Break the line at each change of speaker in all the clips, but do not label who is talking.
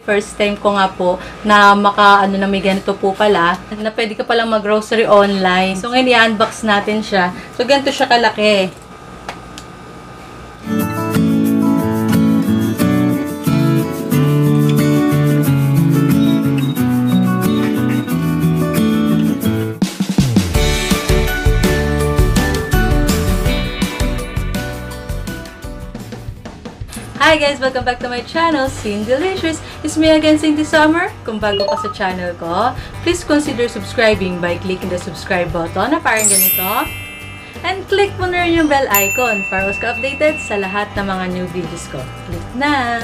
First time ko nga po na na may ganito po pala, na pwede ka palang mag-grocery online. So ngayon i-unbox natin siya. So ganito siya kalaki. Hi guys! Welcome back to my channel, Cindy Delicious. It's me again, Cindy Summer. Kung bago ka sa channel ko, please consider subscribing by clicking the subscribe button na parang ganito. And click mo na rin yung bell icon para mas ka-updated sa lahat ng mga new videos ko. Click na!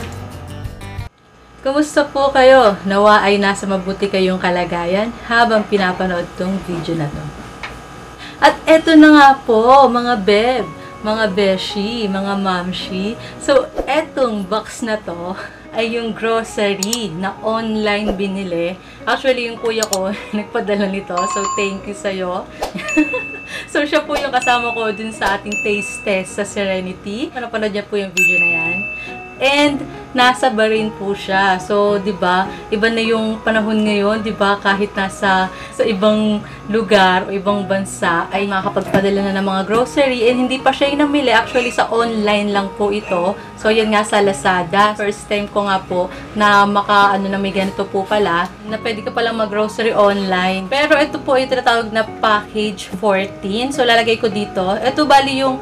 Kumusta po kayo? Nawa ay nasa mabuti kayong kalagayan habang pinapanood tong video na to. At eto na nga po, mga beb! Mga beshi, mga mamshi. So, etong box na to ay yung grocery na online binili. Actually, yung kuya ko nagpadala nito. So, thank you sa'yo. So, siya po yung kasama ko dun sa ating taste test sa Serenity. Napanood niya po yung video na yan. And, nasa Bahrain po siya. So, 'di ba? Iba na yung panahon ngayon, 'di ba? Kahit nasa sa ibang lugar o ibang bansa ay makakapagpadala na ng mga grocery and hindi pa siya namili. Actually, sa online lang po ito. So, yan nga sa Lazada. First time ko nga po na na may ganito po pala, na pwede ka palang mag-grocery online. Pero ito po ay tinatawag na package 14. So, lalagay ko dito. Ito bali yung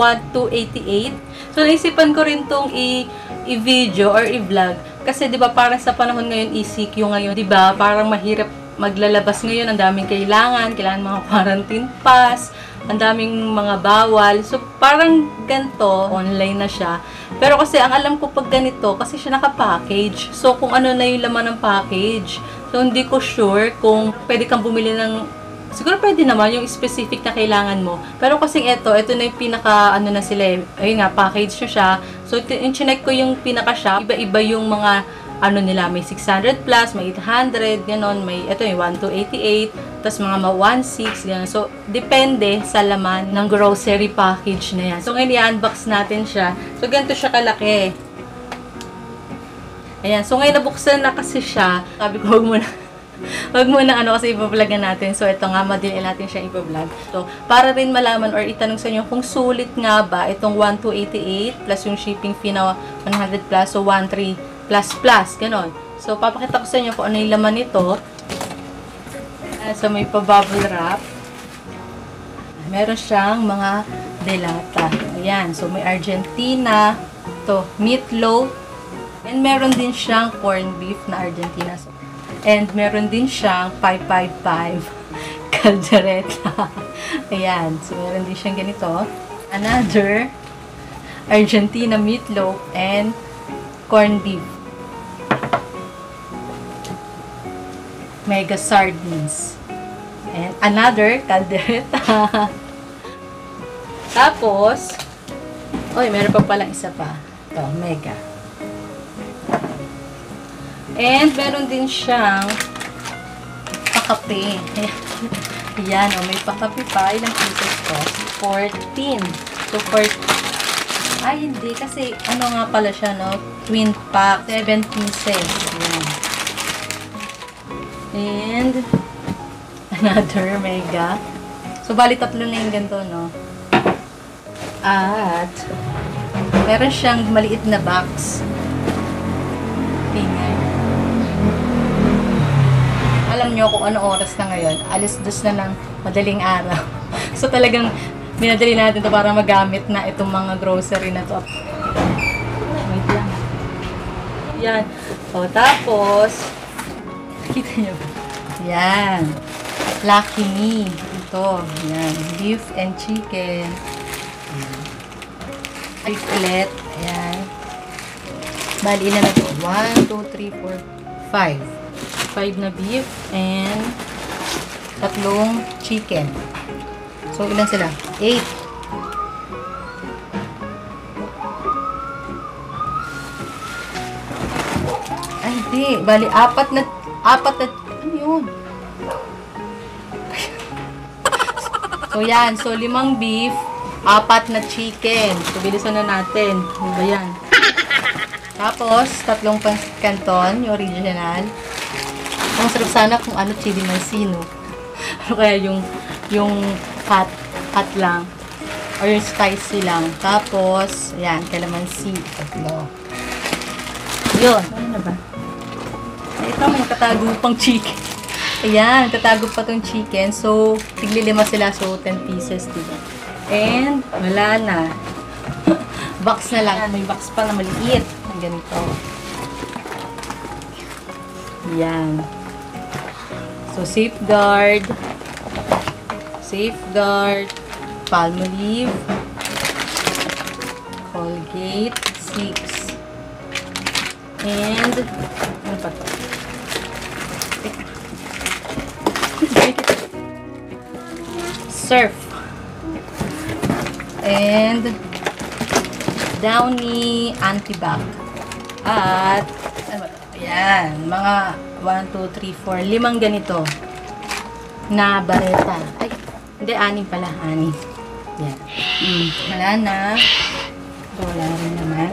1288. So, naisipan ko rin tong i-video or i-vlog. Kasi, di ba, parang sa panahon ngayon, ECQ ngayon, di ba, parang mahirap maglalabas ngayon. Ang daming kailangan mga quarantine pass, ang daming mga bawal. So, parang ganito, online na siya. Pero kasi, ang alam ko pag ganito, kasi siya naka-package. So, kung ano na yung laman ng package. So, hindi ko sure kung pwede kang bumili ng siguro pwede naman yung specific na kailangan mo. Pero kasing ito na yung pinaka, na sila ayun nga, package na siya. So, chinek ko yung pinaka shop. Iba-iba yung mga, nila, may 600 plus, may 800, ganon. May, ito yung 1288, tapos mga 16, ganon. So, depende sa laman ng grocery package na yan. So, ngayon i-unbox natin siya. So, ganito siya kalaki. Ayan. So, ngayon nabuksan na kasi siya. Sabi ko, wag muna kasi i-vlog na natin. So, ito nga, madali natin siya i-vlog. So, para rin malaman or itanong sa inyo kung sulit nga ba itong 1288 plus yung shipping fee na 100 plus, so 13 plus, ganon. So, papakita ko sa inyo kung ano yung laman nito. So, may pa-bubble wrap. Meron siyang mga delata. Ayan. So, may Argentina. Ito, meatloaf. And meron din siyang corned beef na Argentina. So, and meron din siyang 555 caldereta. Ayan. So, meron din siyang ganito. Another Argentina meatloaf and corned beef. Mega sardines. And another caldereta. Tapos, meron pa palang isa pa. Ito, mega. And, meron din siyang pakape. Ayan, may pakape pa. Ilang pieces ko? 14. So, 14. Ay, hindi. Kasi, nga pala siya, no? Twin pack. 7 pieces. Ayan. And, another mega. So, bali tatlo na yung ganito, no? At, meron siyang maliit na box. Tingnan. Alam nyo kung ano oras na ngayon. Alas 2 na ng madaling araw. So, talagang minadali natin ito para magamit na itong mga grocery na to. Wait lang. Yan. O, tapos, kita nyo ba? Yan. Lucky Me. Ito. Yan. Beef and chicken. Ulit. Ayan. Bali, ilan na ito? 1, 2, 3, 4, 5. 5 na beef and 3 chicken. So, ilan sila? 8. Ay, hindi. Bali, 4 na, ano yun? So, yan. So, 5 beef, 4 na chicken. So, bilisan na natin. Ano ba yan? Tapos, 3 pansit canton, yung original. Ang sarap sana kung ano, chili mansino. Ano kaya yung hot lang. Or yung spicy lang. Tapos, ayan, calamansi. 3. Yun. Ano na ba? Ito, may katago pang chicken. Ayan, katago pa tong chicken. So, tigli-5 sila. So, 10 pieces, diba? And, wala na. Box na lang. May box pa na maliit. Ganito. Ayan. So, Safeguard. Palmolive. Colgate. 6. And, ano pa to? Surf. And, Downy Antibac. At, ano ba ito? Ayan, mga 1, 2, 3, 4, 5 ganito na bareta. Ay, hindi, 6 pala, 6. Yan. Wala na. Ito, wala rin naman.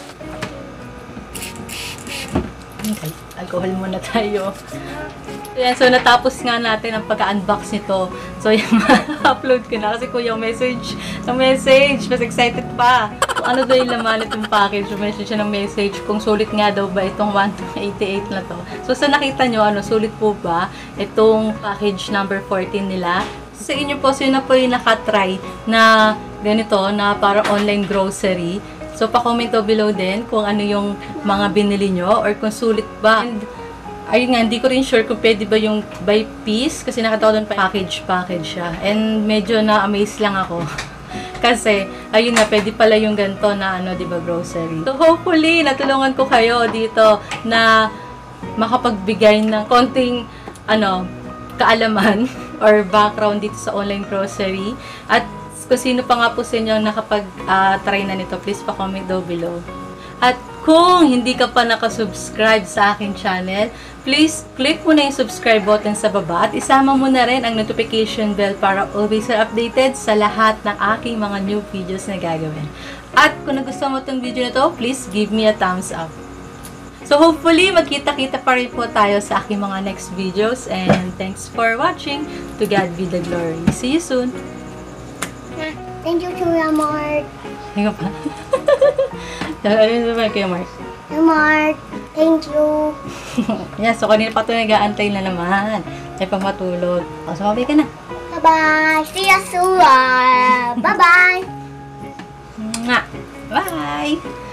Okay, alcohol muna tayo. Ayan, so natapos nga natin ang pagka-unbox nito. So, yung upload ko na kasi kuya message. Mas excited pa. Kung ano daw yung laman itong package, message siya ng message kung sulit nga daw ba itong 188 na to. So, sa nakita nyo, sulit po ba itong package number 14 nila? Sa inyo po, sino po yung nakatry na ganito, na para online grocery. So, pa-comment below din kung ano yung mga binili nyo or kung sulit ba. And, ayun nga, hindi ko rin sure kung pwede ba yung by piece kasi nakatawa doon pa package siya. And medyo na-amaze lang ako. Kasi, ayun nga, pwede pala yung ganito na diba, grocery. So, hopefully, natulungan ko kayo dito na makapagbigay ng konting, kaalaman or background dito sa online grocery. At kung sino pa nga po sa inyo nakapag-try na nito, please pa-comment down below. At kung hindi ka pa nakasubscribe sa aking channel, please click mo na yung subscribe button sa baba at isama mo na rin ang notification bell para always updated sa lahat ng aking mga new videos na gagawin. At kung nagustuhan mo itong video na to, please give me a thumbs up. So hopefully, magkita-kita pa rin po tayo sa aking mga next videos. And thanks for watching. To God be the glory. See you soon.
Thank you, Kuya Mark.
Hinga pa. Ano ba kayo, Mark?
Kuya Mark, thank you.
Yeah, so kanina pa ito nag-aantay na naman. Ay pang matulog. O, sumabay ka na.
Bye-bye. See you soon. Bye-bye.
Bye!